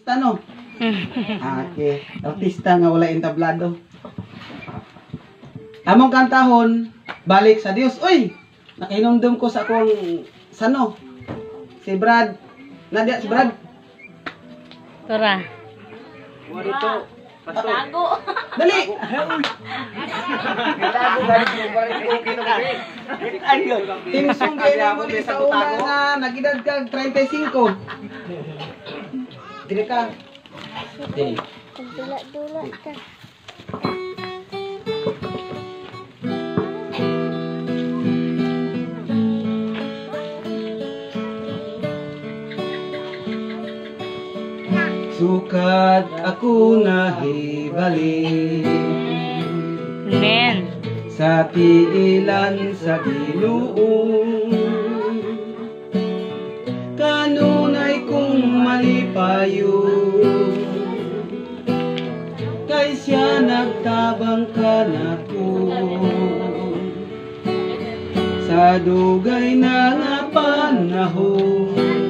artista no. Okay, artista nga wala entablado. Among kantahon, balik sa Dios. Uy, nakinumdum ko sa akong sano. Si Brad. Nadia si Brad. Tora. Mo dito. Pastor. Tago. Dali. Tago galing mo pa rin okay na kami. Ayun. Tinsong kaya mo ni sa una nga nagidad ka 35. Dire ka. Okay. Dula-dula ka. Sukat ako nahibalik Amen. sa tiilan sa Ginoo. Kanunay kong malipayo, kay siya nagtabang kanako. Sa dugay na nga panahon,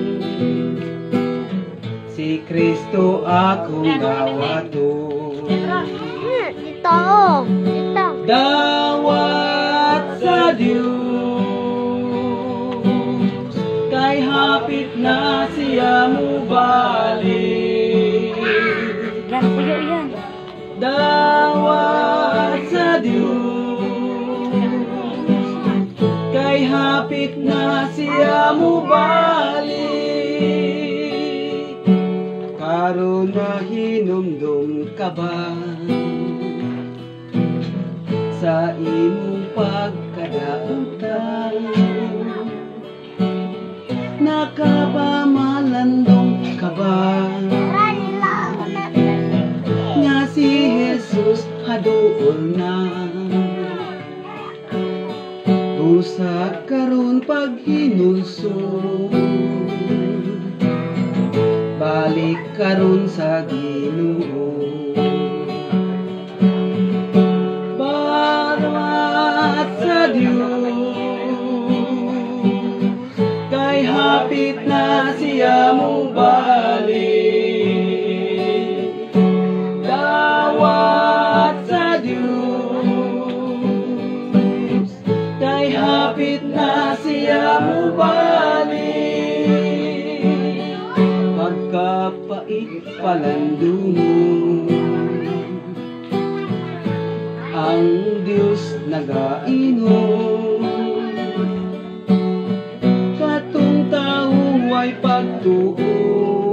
si Kristo akong dawato. Dito. Dito. Dawat sa Diyos, kay hapit na siya mo balik. Yan, puyo yan. Dawat sa Diyos, kay hapit na siya mo balik. Karon na hinumdum ka ba sa imong pagkadautan? Nakabamalandong ka ba nga si Jesus haduol na? Usa karon pag hinulsol, balik karon sa Ginoo. Bawat sa Diyos, kay hapit na siya mo balik. Dawat sa Diyos, kay hapit na siya mo balik. Pagkapait palandungon, ang Diyos nagainom. Katong taong way pagtuo,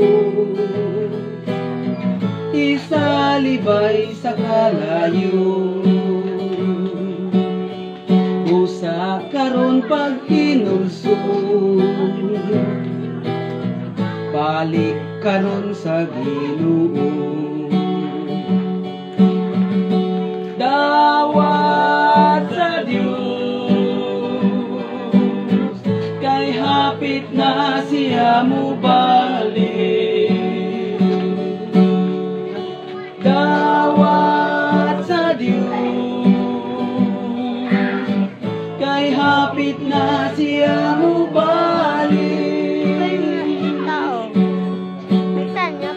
isalibay sa kalayo. Usa karon pag hinulsol, balik karon sa Ginoo. Dawat sa Diyos, kay hapit na siya mo balik. Dawat sa Diyos, kay hapit na siya mo balik. Tao. Minsan niya.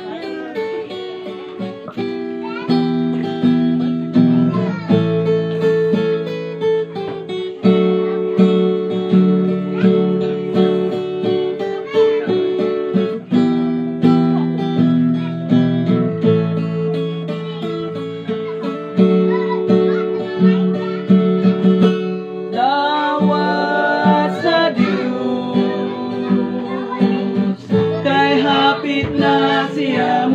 Dawat sa Diyos, kay hapit na siya